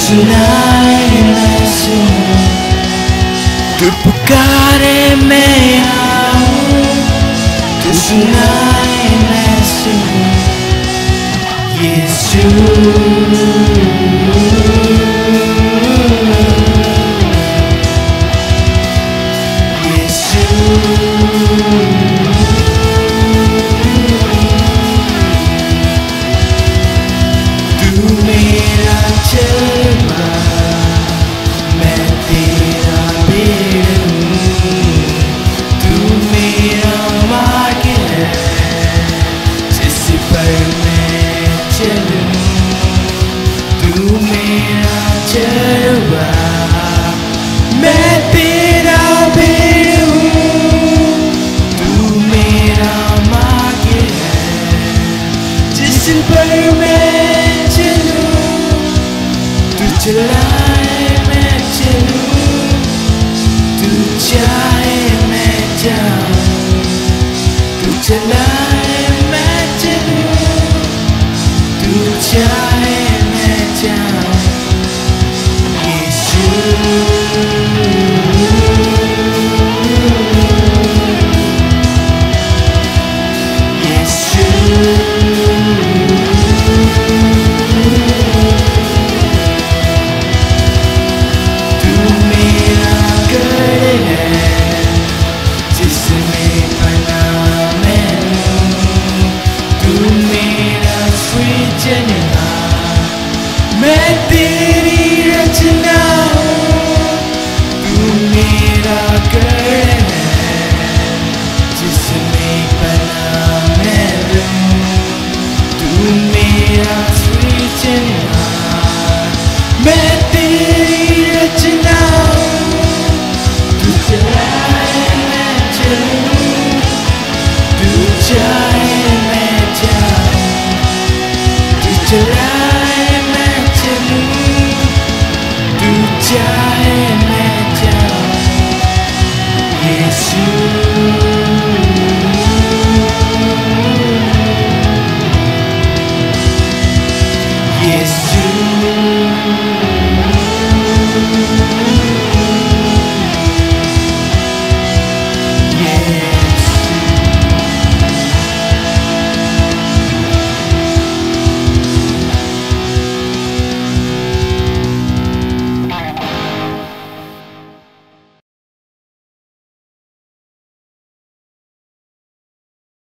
सुनाए मैं सुनूं, तू पुकारे मैं आऊं, तू सुनाए मैं सुनूं, यीशु। पर मैं चलूं, तू चलाए मैं चलूं, तू चाहे मैं जाऊं, तू चलाए मैं चलूं, तू चाहे मैं जाऊं, यीशु। मैं तेरी रचना हूँ, तू मेरा घर है जिसमें बना मैं रहूं, तू मेरा सृजना। मैं तेरी रचना हूँ, तू चलाए मैं चलूं,